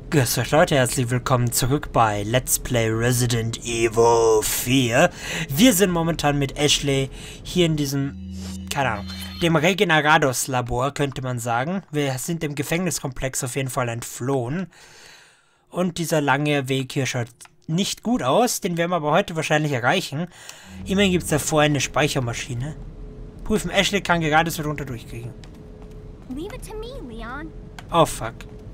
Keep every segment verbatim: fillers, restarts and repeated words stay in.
Grüß euch Leute, herzlich willkommen zurück bei Let's Play Resident Evil vier. Wir sind momentan mit Ashley hier in diesem, keine Ahnung, dem Regenerados Labor, könnte man sagen. Wir sind dem Gefängniskomplex auf jeden Fall entflohen. Und dieser lange Weg hier schaut nicht gut aus, den werden wir aber heute wahrscheinlich erreichen. Immerhin gibt es da vorne eine Speichermaschine. Prüfen, Ashley kann gerade so drunter durchkriegen. Leave it to me, Leon. Oh fuck.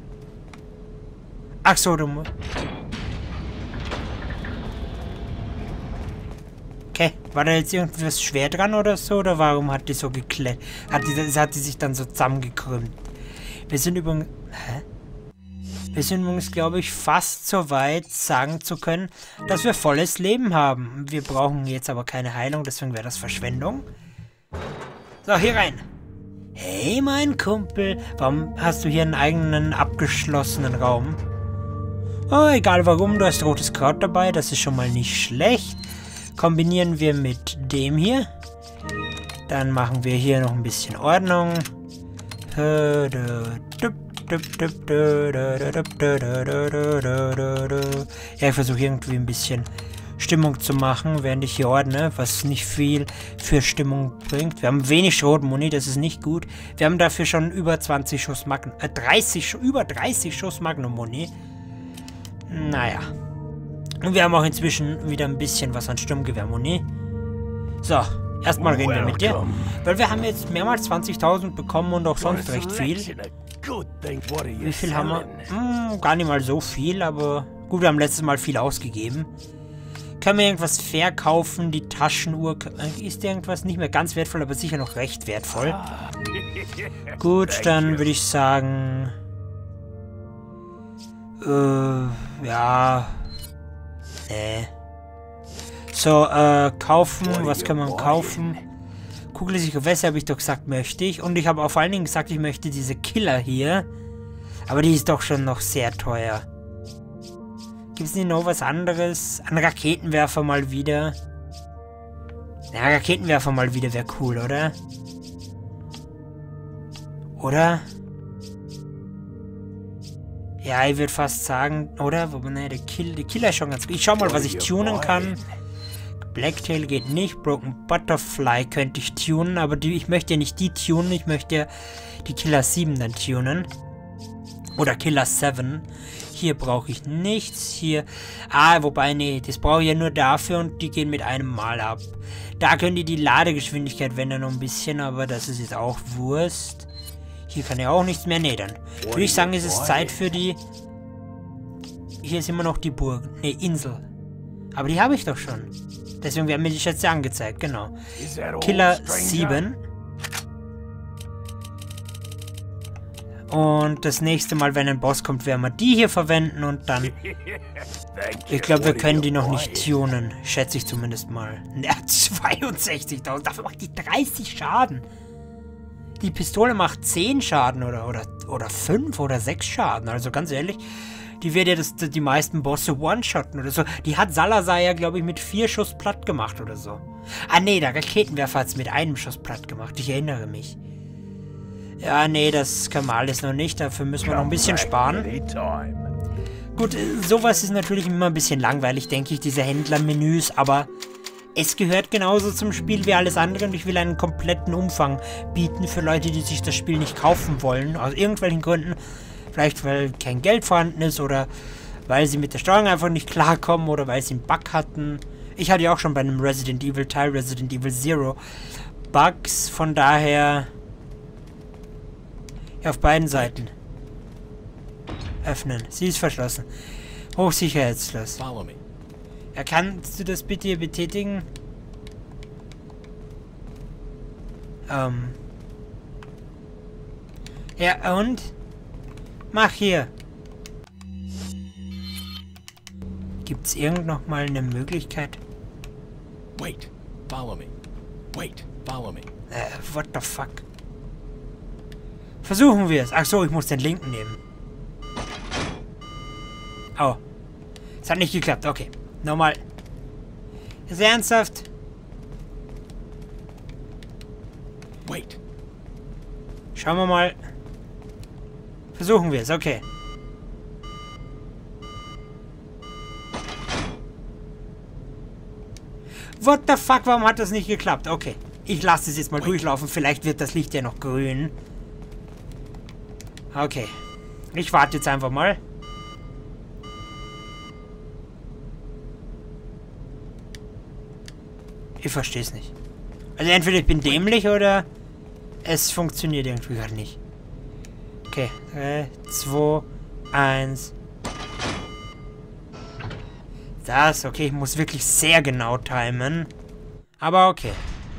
Ach so, du musst. Okay, war da jetzt irgendwas schwer dran oder so? Oder warum hat die so geklettert? Hat die, hat die sich dann so zusammengekrümmt? Wir sind übrigens... Hä? Wir sind übrigens, glaube ich, fast so weit, sagen zu können, dass wir volles Leben haben. Wir brauchen jetzt aber keine Heilung, deswegen wäre das Verschwendung. So, hier rein. Hey, mein Kumpel. Warum hast du hier einen eigenen abgeschlossenen Raum? Oh, egal warum, du hast rotes Kraut dabei, das ist schon mal nicht schlecht. Kombinieren wir mit dem hier. Dann machen wir hier noch ein bisschen Ordnung. Ja, ich versuche irgendwie ein bisschen Stimmung zu machen, während ich hier ordne, was nicht viel für Stimmung bringt. Wir haben wenig Schrotmuni, das ist nicht gut. Wir haben dafür schon über zwanzig Schuss Magnum, äh, dreißig, über dreißig Schuss Magnum-Muni. Naja. Und wir haben auch inzwischen wieder ein bisschen was an Sturmgewehr-Muni. So, erstmal reden wir mit dir. Weil wir haben jetzt mehrmals zwanzigtausend bekommen und auch sonst recht viel. Wie viel haben wir? Hm, gar nicht mal so viel, aber gut, wir haben letztes Mal viel ausgegeben. Können wir irgendwas verkaufen? Die Taschenuhr ist irgendwas nicht mehr ganz wertvoll, aber sicher noch recht wertvoll. Gut, dann würde ich sagen... Äh, ja. Nee. So, äh, kaufen. Was kann man kaufen? Kugelsichere Gewässer habe ich doch gesagt, möchte ich. Und ich habe auch vor allen Dingen gesagt, ich möchte diese Killer hier. Aber die ist doch schon noch sehr teuer. Gibt es nicht noch was anderes? Ein Raketenwerfer mal wieder. Ja, Raketenwerfer mal wieder wäre cool, oder? Oder? Ja, ich würde fast sagen, oder? Ne, der, Kill, der Killer ist schon ganz gut. Ich schau mal, was ich tunen kann. Blacktail geht nicht. Broken Butterfly könnte ich tunen, aber die, ich möchte ja nicht die tunen. Ich möchte ja die Killer sieben dann tunen. Oder Killer sieben. Hier brauche ich nichts. Hier. Ah, wobei, nee, das brauche ich ja nur dafür und die gehen mit einem Mal ab. Da können die die Ladegeschwindigkeit, wenn dann noch ein bisschen, aber das ist jetzt auch Wurst. Hier kann ja auch nichts mehr. Nee, dann würde ich sagen, es ist Zeit für die... Hier ist immer noch die Burg. Ne, Insel. Aber die habe ich doch schon. Deswegen werden mir die Schätze angezeigt, genau. Killer sieben. Und das nächste Mal, wenn ein Boss kommt, werden wir die hier verwenden und dann... Ich glaube, wir können die noch nicht tunen. Schätze ich zumindest mal. Ja, zweiundsechzigtausend. Dafür macht die dreißig Schaden. Die Pistole macht zehn Schaden oder, oder, oder fünf oder sechs Schaden. Also ganz ehrlich, die wird ja das, die meisten Bosse one-shotten oder so. Die hat Salazar ja, glaube ich, mit vier Schuss platt gemacht oder so. Ah, nee, der Raketenwerfer hat es mit einem Schuss platt gemacht. Ich erinnere mich. Ja, nee, das kann man alles noch nicht. Dafür müssen wir noch ein bisschen sparen. Gut, sowas ist natürlich immer ein bisschen langweilig, denke ich, diese Händlermenüs, aber... Es gehört genauso zum Spiel wie alles andere und ich will einen kompletten Umfang bieten für Leute, die sich das Spiel nicht kaufen wollen. Aus irgendwelchen Gründen. Vielleicht, weil kein Geld vorhanden ist oder weil sie mit der Steuerung einfach nicht klarkommen oder weil sie einen Bug hatten. Ich hatte ja auch schon bei einem Resident Evil Teil, Resident Evil Zero, Bugs. Von daher... Ja, auf beiden Seiten. Öffnen. Sie ist verschlossen. Hochsicherheitsschloss. Ja, kannst du das bitte betätigen? Ähm. Ja, und? Mach hier. Gibt's irgend noch mal eine Möglichkeit? Wait, follow me. Wait, follow me. Äh, what the fuck? Versuchen wir es. Ach so, ich muss den linken nehmen. Oh. Es hat nicht geklappt, okay. Nochmal. Ist ernsthaft? Wait. Schauen wir mal. Versuchen wir es, okay. What the fuck, warum hat das nicht geklappt? Okay, ich lasse es jetzt mal durchlaufen. Vielleicht wird das Licht ja noch grün. Okay, ich warte jetzt einfach mal. Ich verstehe es nicht. Also entweder ich bin dämlich oder es funktioniert irgendwie gerade nicht. Okay, drei, zwei, eins. Das, okay, ich muss wirklich sehr genau timen. Aber okay.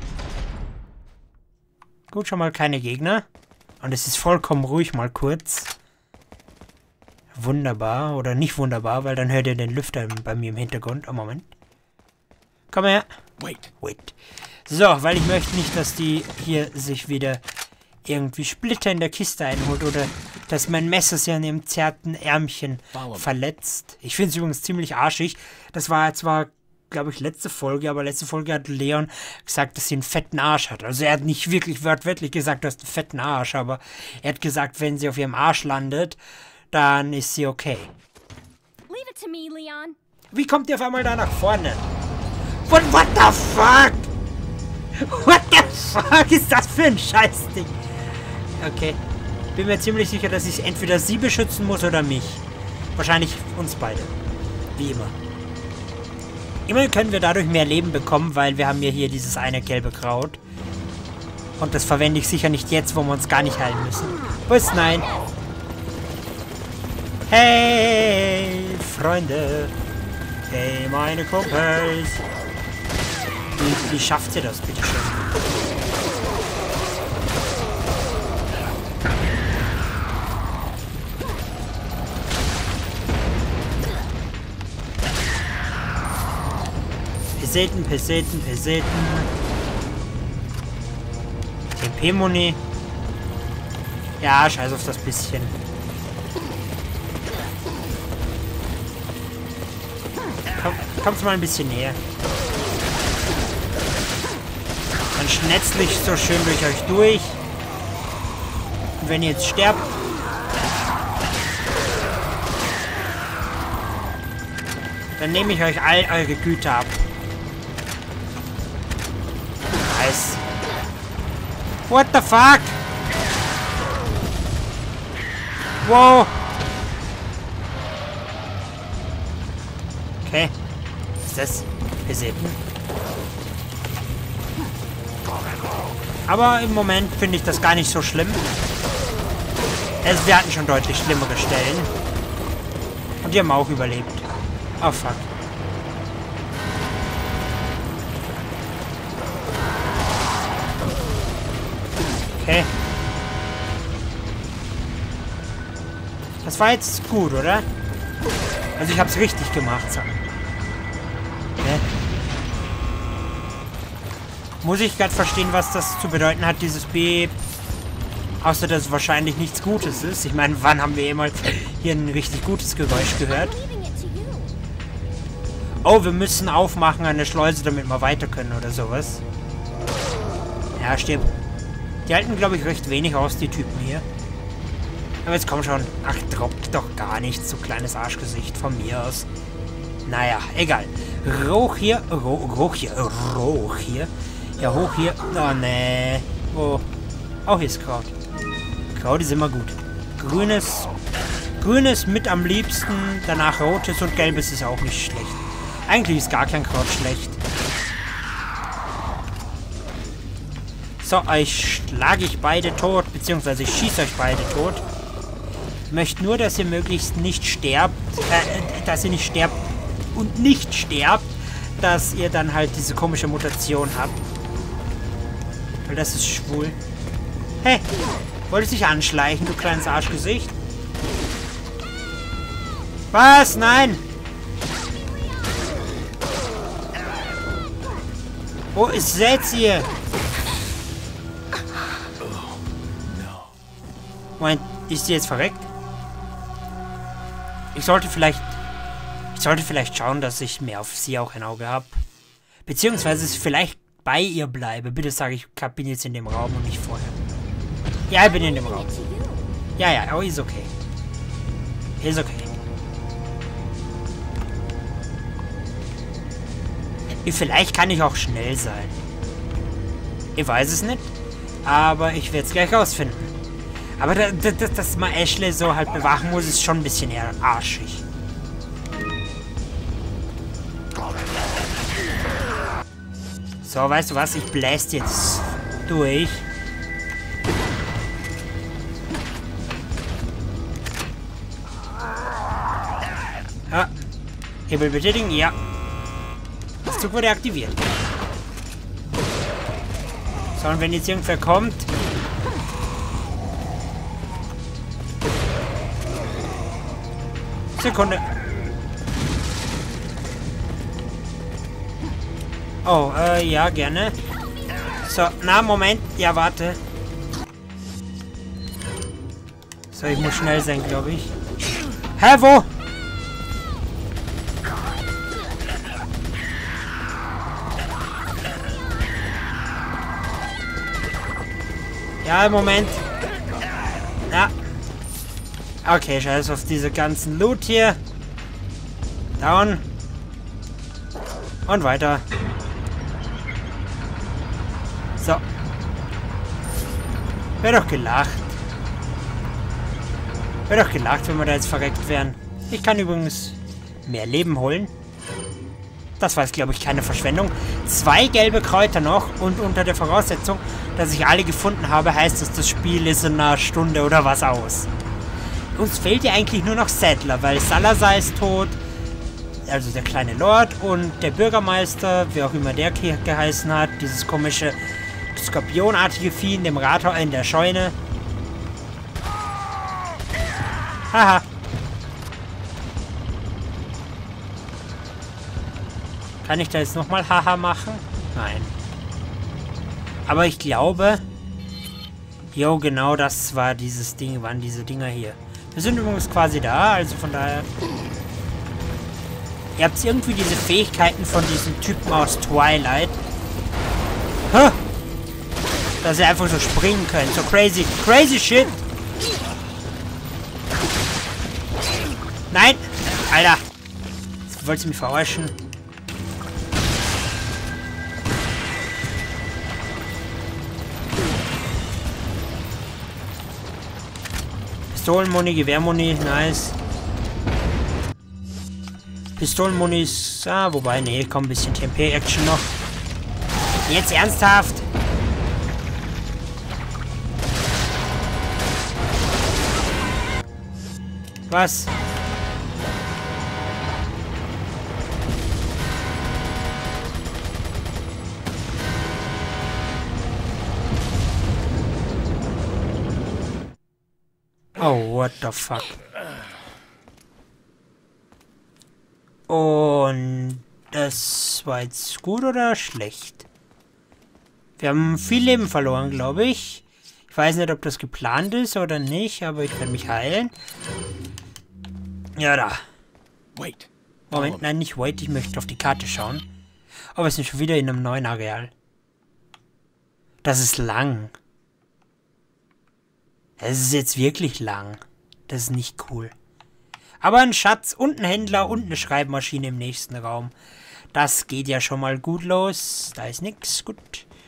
Gut, schon mal keine Gegner. Und es ist vollkommen ruhig mal kurz. Wunderbar. Oder nicht wunderbar, weil dann hört ihr den Lüfter bei mir im Hintergrund. Oh, Moment. Komm her. Wait. Wait. So, weil ich möchte nicht, dass die hier sich wieder irgendwie Splitter in der Kiste einholt oder dass mein Messer sich an ihrem zerten Ärmchen verletzt. Ich finde es übrigens ziemlich arschig. Das war zwar, glaube ich, letzte Folge, aber letzte Folge hat Leon gesagt, dass sie einen fetten Arsch hat. Also er hat nicht wirklich wörtwörtlich gesagt, du hast einen fetten Arsch, aber er hat gesagt, wenn sie auf ihrem Arsch landet, dann ist sie okay. Leave it to me, Leon. Wie kommt ihr auf einmal da nach vorne? What, what the fuck? What the fuck ist das für ein Scheißding? Okay. Bin mir ziemlich sicher, dass ich entweder sie beschützen muss oder mich. Wahrscheinlich uns beide. Wie immer. Immerhin können wir dadurch mehr Leben bekommen, weil wir haben ja hier dieses eine gelbe Kraut. Und das verwende ich sicher nicht jetzt, wo wir uns gar nicht heilen müssen. Was? Nein. Hey, Freunde. Hey, meine Kumpels. Wie, wie schafft ihr das, bitteschön? Peseten, Peseten, Peseten. T P-Muni. Ja, scheiß auf das bisschen. Komm, kommst mal ein bisschen näher. Dann schnetzle ich so schön durch euch durch. Und wenn ihr jetzt sterbt, dann nehme ich euch all eure Güter ab. Nice. What the fuck? Wow. Okay. Was ist das? Peseten. Aber im Moment finde ich das gar nicht so schlimm. Also wir hatten schon deutlich schlimmere Stellen. Und die haben auch überlebt. Oh fuck. Okay. Das war jetzt gut, oder? Also ich habe es richtig gemacht. Okay. Muss ich gerade verstehen, was das zu bedeuten hat, dieses B. Außer, dass es wahrscheinlich nichts Gutes ist. Ich meine, wann haben wir jemals hier ein richtig gutes Geräusch gehört? Oh, wir müssen aufmachen an der Schleuse, damit wir weiter können oder sowas. Ja, stimmt. Die halten, glaube ich, recht wenig aus, die Typen hier. Aber jetzt komm schon. Ach, droppt doch gar nichts, so kleines Arschgesicht von mir aus. Naja, egal. Rauch hier. Ro Rauch hier. Rauch hier. Ja, hoch hier. Oh, nee. Oh. Oh, hier ist Kraut. Kraut ist immer gut. Grünes. Grünes mit am liebsten. Danach rotes und gelbes ist auch nicht schlecht. Eigentlich ist gar kein Kraut schlecht. So, euch schlage ich beide tot, beziehungsweise ich schieße euch beide tot. Ich möchte nur, dass ihr möglichst nicht sterbt, äh, dass ihr nicht sterbt und nicht sterbt, dass ihr dann halt diese komische Mutation habt. Weil das ist schwul. Hey, wolltest dich anschleichen, du kleines Arschgesicht? Was? Nein! Wo ist seid ihr? Moment, ist sie jetzt verreckt? Ich sollte vielleicht... Ich sollte vielleicht schauen, dass ich mehr auf sie auch ein Auge habe. Beziehungsweise vielleicht bei ihr bleibe. Bitte sage ich, ich bin jetzt in dem Raum und nicht vorher. Ja, ich bin in dem Raum. Ja, ja, oh, ist okay. Ist okay. Vielleicht kann ich auch schnell sein. Ich weiß es nicht. Aber ich werde es gleich rausfinden. Aber da, da, da, dass man Ashley so halt bewachen muss, ist schon ein bisschen eher arschig. So, weißt du was? Ich bläst jetzt durch. Ja. Hebel betätigen? Ja. Das Zug wurde aktiviert. So, und wenn jetzt irgendwer kommt... Sekunde. Oh, äh, ja, gerne. So, na, Moment. Ja, warte. So, ich muss schnell sein, glaube ich. Hä, wo? Ja, Moment. Ja. Okay, scheiß auf diese ganzen Loot hier. Down. Und weiter. So. Wäre doch gelacht. Wäre doch gelacht, wenn wir da jetzt verreckt wären. Ich kann übrigens mehr Leben holen. Das war jetzt, glaube ich, keine Verschwendung. Zwei gelbe Kräuter noch. Und unter der Voraussetzung, dass ich alle gefunden habe, heißt es, das Spiel ist in einer Stunde oder was aus. Uns fehlt ja eigentlich nur noch Saddler, weil Salazar ist tot. Also der kleine Lord und der Bürgermeister, wie auch immer der geheißen hat. Dieses komische, skorpionartige Vieh in dem Rathaus, in der Scheune. Haha. Kann ich da jetzt nochmal Haha machen? Nein. Aber ich glaube... Jo, genau das war dieses Ding, waren diese Dinger hier. Wir sind übrigens quasi da, also von daher... Ihr habt irgendwie diese Fähigkeiten von diesem Typen aus Twilight. Huh. Dass ihr einfach so springen könnt. So crazy, crazy shit. Nein! Alter! Jetzt wollt ihr mich verarschen. Pistolenmuni, Gewehrmuni, nice. Pistolenmuni ist... Ah, wobei, nee, komm, ein bisschen T M P-Action noch. Jetzt ernsthaft? Was? Oh, what the fuck? Und das war jetzt gut oder schlecht? Wir haben viel Leben verloren, glaube ich. Ich weiß nicht, ob das geplant ist oder nicht, aber ich kann mich heilen. Ja, da. Wait. Moment, nein, nicht wait. Ich möchte auf die Karte schauen. Aber wir sind schon wieder in einem neuen Areal. Das ist lang. Das ist jetzt wirklich lang. Das ist nicht cool. Aber ein Schatz und ein Händler und eine Schreibmaschine im nächsten Raum. Das geht ja schon mal gut los. Da ist nichts. Gut.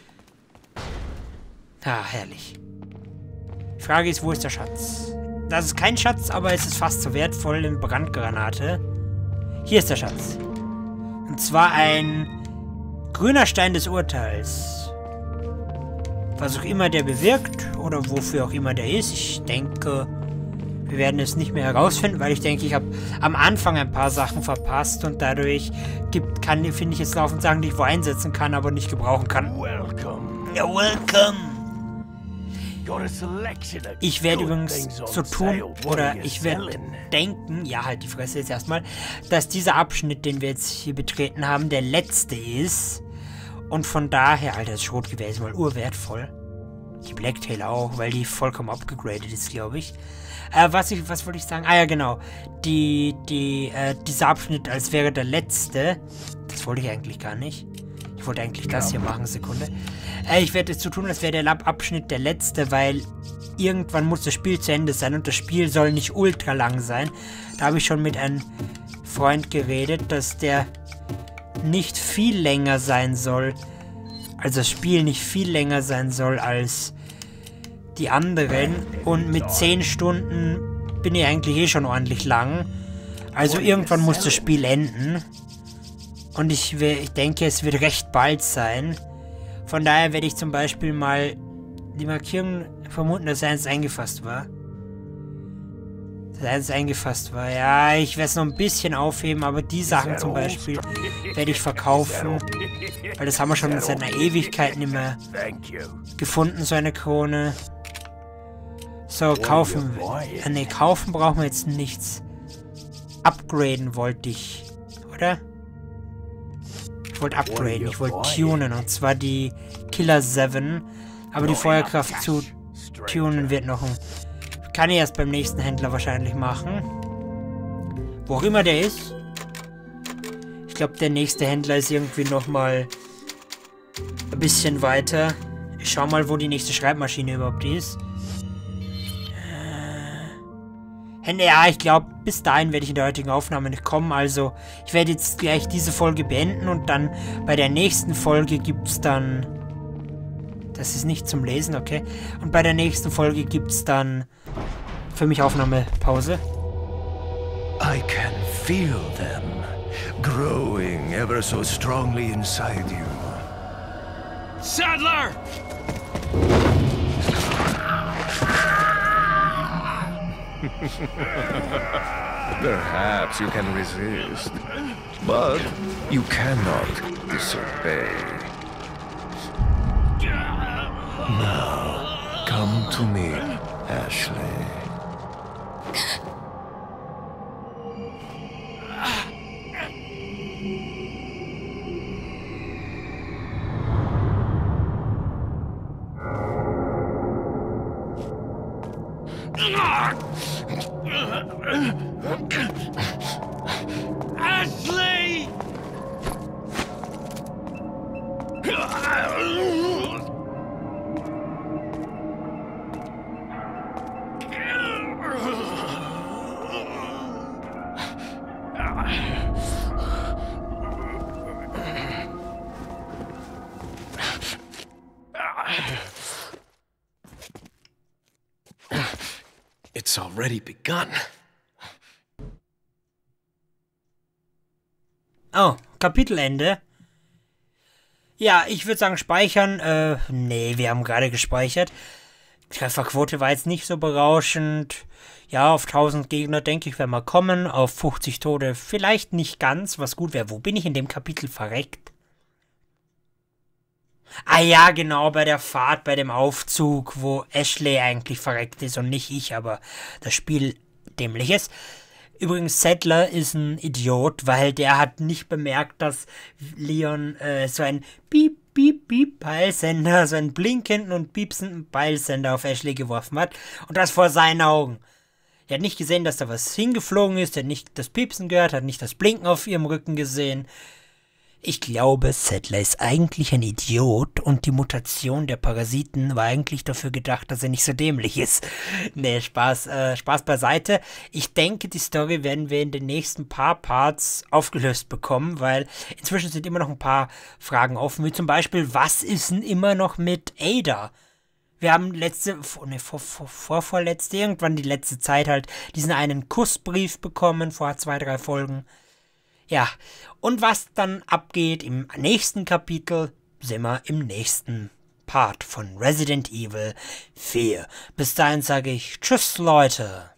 Ah, herrlich. Die Frage ist, wo ist der Schatz? Das ist kein Schatz, aber es ist fast so wertvoll in Brandgranate. Hier ist der Schatz. Und zwar ein grüner Stein des Urteils. Was auch immer der bewirkt oder wofür auch immer der ist. Ich denke, wir werden es nicht mehr herausfinden, weil ich denke, ich habe am Anfang ein paar Sachen verpasst und dadurch gibt, kann, finde ich jetzt laufend Sachen, die ich wo einsetzen kann, aber nicht gebrauchen kann. Welcome. Ja, welcome. Ich werde übrigens so tun, oder ich werde denken, ja, halt die Fresse jetzt erstmal, dass dieser Abschnitt, den wir jetzt hier betreten haben, der letzte ist. Und von daher, Alter, das Schrotgewehr ist mal urwertvoll. Die Blacktail auch, weil die vollkommen abgegradet ist, glaube ich. Äh, was ich, was wollte ich sagen? Ah ja, genau. Die, die, äh, dieser Abschnitt, als wäre der letzte. Das wollte ich eigentlich gar nicht. Ich wollte eigentlich das hier machen, Sekunde. Äh, ich werde es so tun, als wäre der Abschnitt der letzte, weil irgendwann muss das Spiel zu Ende sein und das Spiel soll nicht ultra lang sein. Da habe ich schon mit einem Freund geredet, dass der nicht viel länger sein soll, also das Spiel nicht viel länger sein soll als die anderen. Und mit zehn Stunden bin ich eigentlich eh schon ordentlich lang. Also irgendwann muss das Spiel enden. Und ich, ich denke, es wird recht bald sein. Von daher werde ich zum Beispiel mal die Markierung vermuten, dass eins eingefasst war. Dass eins eingefasst war. Ja, ich werde es noch ein bisschen aufheben, aber die Sachen zum Beispiel werde ich verkaufen. Weil das haben wir schon in seiner Ewigkeit nicht mehr gefunden, so eine Krone. So, kaufen. Äh, ne, kaufen brauchen wir jetzt nichts. Upgraden wollte ich. Oder? Ich wollte upgraden, ich wollte tunen. Und zwar die Killer sieben. Aber die Feuerkraft zu tunen wird noch ein... Kann ich erst beim nächsten Händler wahrscheinlich machen. Wo auch immer der ist. Ich glaube, der nächste Händler ist irgendwie nochmal ein bisschen weiter. Ich schau mal, wo die nächste Schreibmaschine überhaupt ist. Hände, ja, ich glaube, bis dahin werde ich in der heutigen Aufnahme nicht kommen. Also, ich werde jetzt gleich diese Folge beenden und dann bei der nächsten Folge gibt es dann... Das ist nicht zum Lesen, okay. Und bei der nächsten Folge gibt es dann für mich Aufnahmepause. I can feel them growing ever so strongly inside you. Sadler! Perhaps you can resist, but you cannot disobey. Now, come to me, Ashley. Ashley! It's already begun. Oh, Kapitelende. Ja, ich würde sagen speichern. Äh, nee, wir haben gerade gespeichert. Trefferquote war jetzt nicht so berauschend. Ja, auf tausend Gegner denke ich, werden wir kommen. Auf fünfzig Tode vielleicht nicht ganz, was gut wäre. Wo bin ich in dem Kapitel verreckt? Ah ja, genau, bei der Fahrt, bei dem Aufzug, wo Ashley eigentlich verreckt ist und nicht ich, aber das Spiel dämlich ist. Übrigens, Sadler ist ein Idiot, weil der hat nicht bemerkt, dass Leon äh, so ein Piep, Piep, Piep Peilsender, so einen blinkenden und piepsenden Peilsender auf Ashley geworfen hat. Und das vor seinen Augen. Er hat nicht gesehen, dass da was hingeflogen ist, er hat nicht das Piepsen gehört, hat nicht das Blinken auf ihrem Rücken gesehen. Ich glaube, Sadler ist eigentlich ein Idiot und die Mutation der Parasiten war eigentlich dafür gedacht, dass er nicht so dämlich ist. Nee, Spaß, äh, Spaß beiseite. Ich denke, die Story werden wir in den nächsten paar Parts aufgelöst bekommen, weil inzwischen sind immer noch ein paar Fragen offen, wie zum Beispiel, was ist denn immer noch mit Ada? Wir haben letzte, ne, vor, vor, vor, vorletzte, irgendwann die letzte Zeit halt diesen einen Kussbrief bekommen, vor zwei, drei Folgen. Ja, und was dann abgeht im nächsten Kapitel, sehen wir im nächsten Part von Resident Evil vier. Bis dahin sage ich Tschüss, Leute.